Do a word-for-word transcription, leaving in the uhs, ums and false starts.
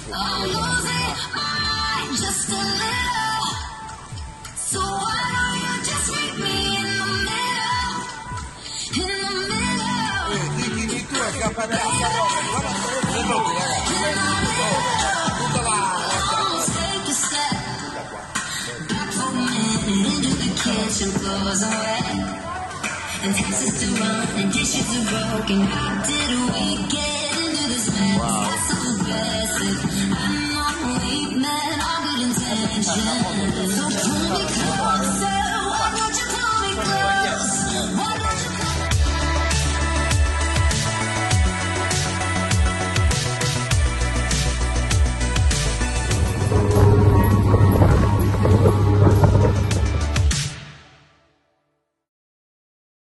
su. I'm losing my mind just a little. So why don't you just meet me in the middle? In the middle. Eh, di, di, di tu a campanella, guarda, se no, ragazzi, tutta la... Almost take a step back for a minute into the kitchen, floors are wet. And taxes to run and dishes are broken. How did we get into this mess? Wow. That's so aggressive. I'm not weak, man, all good intentions. So pull me close.